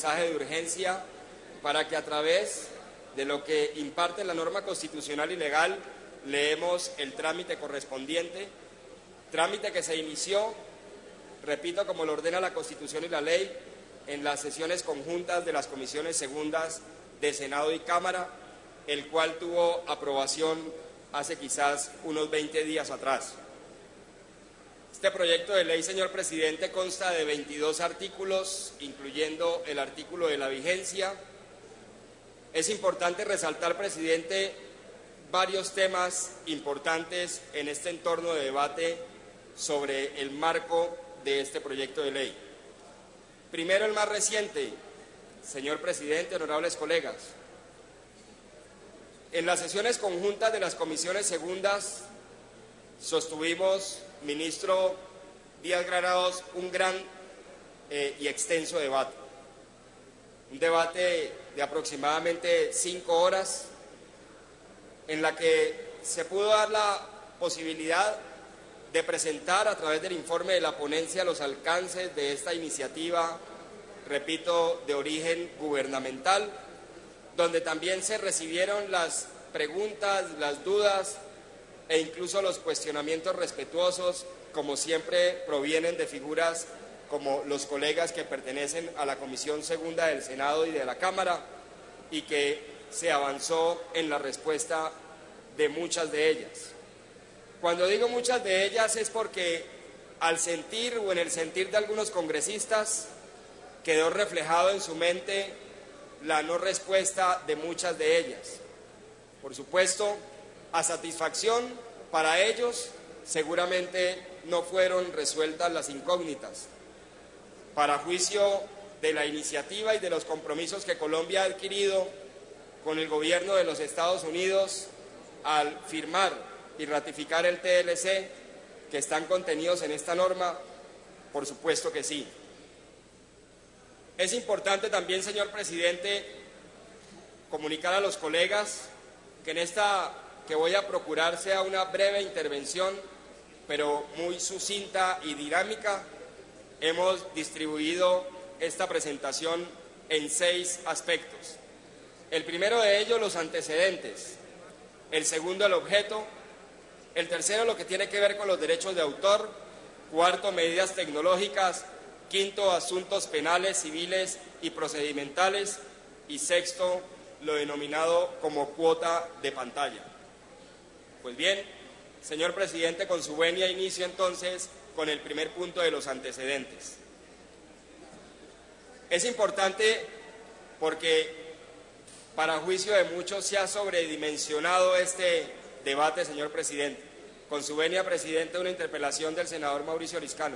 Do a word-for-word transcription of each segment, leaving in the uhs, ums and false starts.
mensaje de urgencia para que a través de lo que imparte la norma constitucional y legal leemos el trámite correspondiente, trámite que se inició, repito, como lo ordena la Constitución y la ley, en las sesiones conjuntas de las comisiones segundas de Senado y Cámara, el cual tuvo aprobación hace quizás unos veinte días atrás. Este proyecto de ley, señor presidente, consta de veintidós artículos, incluyendo el artículo de la vigencia. Es importante resaltar, presidente, varios temas importantes en este entorno de debate sobre el marco de este proyecto de ley. Primero, el más reciente, señor presidente, honorables colegas. En las sesiones conjuntas de las comisiones segundas sostuvimos, ministro Díaz Granados, un gran eh, y extenso debate. Un debate de aproximadamente cinco horas, en la que se pudo dar la posibilidad de presentar a través del informe de la ponencia los alcances de esta iniciativa, repito, de origen gubernamental, donde también se recibieron las preguntas, las dudas e incluso los cuestionamientos respetuosos, como siempre provienen de figuras como los colegas que pertenecen a la Comisión Segunda del Senado y de la Cámara, y que se avanzó en la respuesta de muchas de ellas. Cuando digo muchas de ellas es porque al sentir o en el sentir de algunos congresistas quedó reflejado en su mente la no respuesta de muchas de ellas. Por supuesto, a satisfacción para ellos, seguramente no fueron resueltas las incógnitas. Para juicio de la iniciativa y de los compromisos que Colombia ha adquirido con el gobierno de los Estados Unidos al firmar y ratificar el T L C, que están contenidos en esta norma, por supuesto que sí. Es importante también, señor presidente, comunicar a los colegas que en esta que voy a procurar sea una breve intervención, pero muy sucinta y dinámica. Hemos distribuido esta presentación en seis aspectos. El primero de ellos, los antecedentes. El segundo, el objeto. El tercero, lo que tiene que ver con los derechos de autor. Cuarto, medidas tecnológicas. Quinto, asuntos penales, civiles y procedimentales. Y sexto, lo denominado como cuota de pantalla. Pues bien, señor presidente, con su venia inicio entonces con el primer punto de los antecedentes. Es importante porque, para juicio de muchos, se ha sobredimensionado este debate, señor presidente. Con su venia, presidente, una interpelación del senador Mauricio Liscano.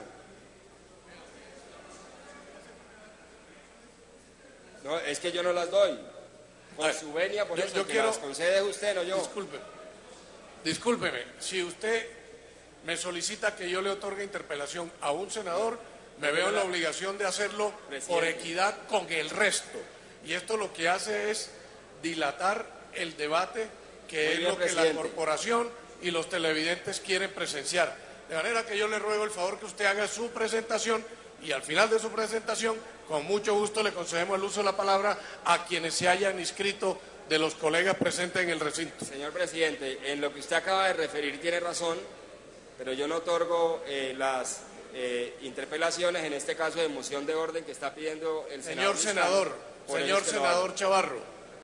No, es que yo no las doy. Con su venia, por yo, eso, yo que quiero, las concede usted, no yo. Disculpe, discúlpeme, si usted me solicita que yo le otorgue interpelación a un senador, me veo en la obligación de hacerlo por equidad con el resto. Y esto lo que hace es dilatar el debate, que es lo que la corporación y los televidentes quieren presenciar. De manera que yo le ruego el favor que usted haga su presentación y al final de su presentación, con mucho gusto le concedemos el uso de la palabra a quienes se hayan inscrito de los colegas presentes en el recinto. Señor presidente, en lo que usted acaba de referir tiene razón, pero yo no otorgo eh, las eh, interpelaciones, en este caso de moción de orden que está pidiendo el señor senador. Senador, señor senador Chavarro.